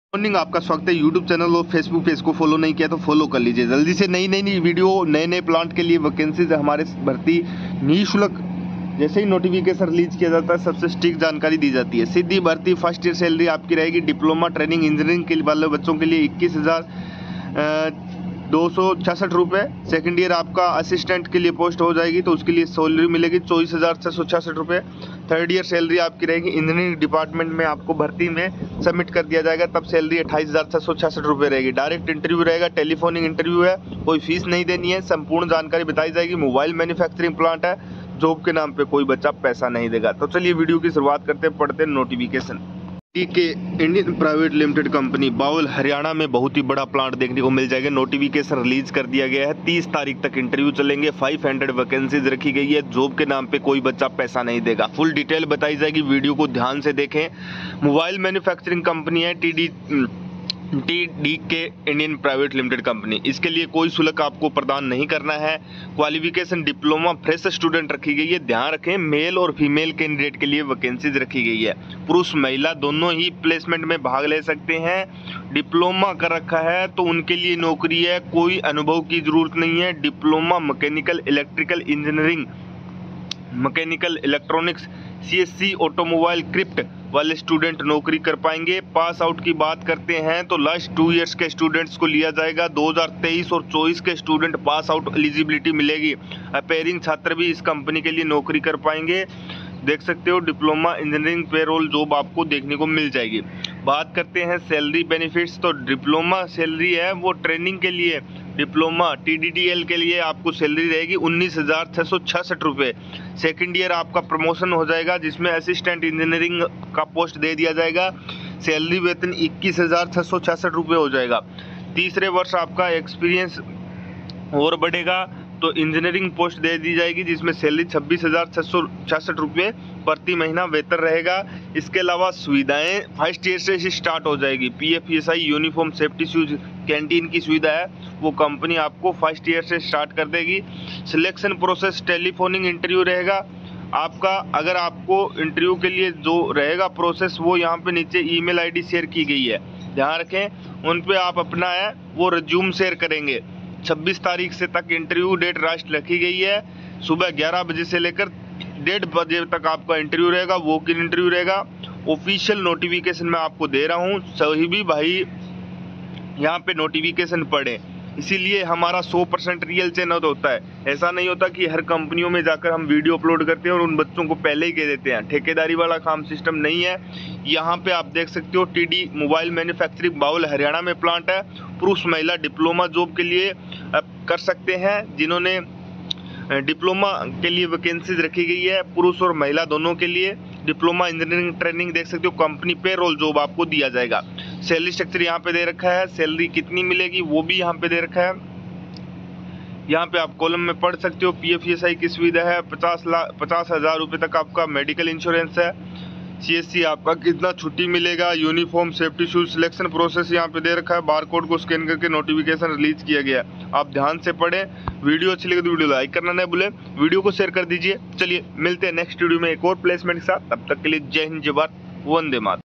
Morning, आपका स्वागत है यूट्यूब चैनल और फेसबुक पेज को फॉलो नहीं किया तो फॉलो कर लीजिए जल्दी से। नई वीडियो, नए प्लांट के लिए वैकेंसीज हमारे भर्ती निःशुल्क जैसे ही नोटिफिकेशन रिलीज किया जाता है सबसे स्ट्रिक्ट जानकारी दी जाती है। सीधी भर्ती, फर्स्ट ईयर सैलरी आपकी रहेगी। डिप्लोमा ट्रेनिंग इंजीनियरिंग के वाले बच्चों के लिए 21,266 रुपये। सेकेंड ईयर आपका असिस्टेंट के लिए पोस्ट हो जाएगी तो उसके लिए सैलरी मिलेगी 24,666 रुपये। थर्ड ईयर सैलरी आपकी रहेगी। इंजीनियरिंग डिपार्टमेंट में आपको भर्ती में सबमिट कर दिया जाएगा, तब सैलरी 28,666 रुपये रहेगी। डायरेक्ट इंटरव्यू रहेगा, टेलीफोनिक इंटरव्यू है, कोई फीस नहीं देनी है। संपूर्ण जानकारी बताई जाएगी। मोबाइल मैन्युफैक्चरिंग प्लांट है, जॉब के नाम पे कोई बच्चा पैसा नहीं देगा। तो चलिए वीडियो की शुरुआत करते हैं, पढ़ते हैं नोटिफिकेशन। के Indian private limited company Bawal Haryana में बहुत ही बड़ा प्लांट देखने को मिल जाएगा। नोटिफिकेशन रिलीज कर दिया गया है। 30 तारीख तक इंटरव्यू चलेंगे। 500 वैकेंसीज रखी गई है। जॉब के नाम पे कोई बच्चा पैसा नहीं देगा। फुल डिटेल बताई जाएगी, वीडियो को ध्यान से देखें। मोबाइल मैन्युफैक्चरिंग कंपनी है TDK Indian private limited company. इसके लिए कोई शुल्क आपको प्रदान नहीं करना है। क्वालिफिकेशन डिप्लोमा फ्रेश स्टूडेंट रखी गई है। ध्यान रखें, मेल और फीमेल कैंडिडेट के लिए वैकेंसीज रखी गई है। पुरुष महिला दोनों ही प्लेसमेंट में भाग ले सकते हैं। डिप्लोमा कर रखा है तो उनके लिए नौकरी है, कोई अनुभव की जरूरत नहीं है। Diploma mechanical electrical engineering, mechanical electronics, CSC automobile क्रिप्ट वाले स्टूडेंट नौकरी कर पाएंगे। पास आउट की बात करते हैं तो लास्ट 2 इयर्स के स्टूडेंट्स को लिया जाएगा। 2023 और 24 के स्टूडेंट पास आउट एलिजिबिलिटी मिलेगी। अपेयरिंग छात्र भी इस कंपनी के लिए नौकरी कर पाएंगे। देख सकते हो, डिप्लोमा इंजीनियरिंग पेरोल जॉब आपको देखने को मिल जाएगी। बात करते हैं सैलरी बेनिफिट्स, तो डिप्लोमा सैलरी है वो ट्रेनिंग के लिए, डिप्लोमा TDDL के लिए आपको सैलरी रहेगी 19,666 रुपये। सेकेंड ईयर आपका प्रमोशन हो जाएगा जिसमें असिस्टेंट इंजीनियरिंग का पोस्ट दे दिया जाएगा। सैलरी वेतन 21,666 रुपये हो जाएगा। तीसरे वर्ष आपका एक्सपीरियंस और बढ़ेगा तो इंजीनियरिंग पोस्ट दे दी जाएगी जिसमें सैलरी 26,666 रुपये प्रति महीना वेतन रहेगा। इसके अलावा सुविधाएं फर्स्ट ईयर से ही स्टार्ट हो जाएगी। PF ESI, uniform, safety shoes, canteen की सुविधा है वो कंपनी आपको फर्स्ट ईयर से स्टार्ट कर देगी। सिलेक्शन प्रोसेस टेलीफोनिक इंटरव्यू रहेगा आपका। अगर आपको इंटरव्यू के लिए जो रहेगा प्रोसेस वो यहाँ पे नीचे ईमेल ID शेयर की गई है, ध्यान रखें। उन पे आप अपना है वो रिज्यूम शेयर करेंगे। 26 तारीख से तक इंटरव्यू डेट राष्ट्र रखी गई है। सुबह 11 बजे से लेकर 1:30 बजे तक आपका इंटरव्यू रहेगा, वॉक इन इंटरव्यू रहेगा। ऑफिशियल नोटिफिकेशन मैं आपको दे रहा हूँ, सभी भी भाई यहाँ पे नोटिफिकेशन पढ़े। इसीलिए हमारा 100% रियल चैनल होता है। ऐसा नहीं होता कि हर कंपनियों में जाकर हम वीडियो अपलोड करते हैं और उन बच्चों को पहले ही कह देते हैं। ठेकेदारी वाला काम सिस्टम नहीं है। यहाँ पे आप देख सकते हो TD mobile manufacturing Bawal Haryana में प्लांट है। पुरुष महिला डिप्लोमा जॉब के लिए कर सकते हैं। जिन्होंने डिप्लोमा के लिए वैकेंसीज रखी गई है, पुरुष और महिला दोनों के लिए। डिप्लोमा इंजीनियरिंग ट्रेनिंग देख सकते हो, कंपनी पेरोल जॉब आपको दिया जाएगा। सैलरी स्ट्रक्चर यहाँ पे दे रखा है, सैलरी कितनी मिलेगी वो भी यहाँ पे दे रखा है। यहाँ पे आप कॉलम में पढ़ सकते हो। PF ESI की सुविधा है, 50,000 रुपये तक आपका मेडिकल इंश्योरेंस है। CSC आपका कितना छुट्टी मिलेगा, uniform, safety shoes, selection process यहाँ पे दे रखा है। बारकोड को स्कैन करके नोटिफिकेशन रिलीज किया गया। आप ध्यान से पढ़ें। वीडियो अच्छी लगे तो वीडियो लाइक करना नहीं भूलें, वीडियो को शेयर कर दीजिए। चलिए मिलते हैं नेक्स्ट वीडियो में एक और प्लेसमेंट के साथ। तब तक के लिए जय हिंद, जय भारत, वंदे मातरम।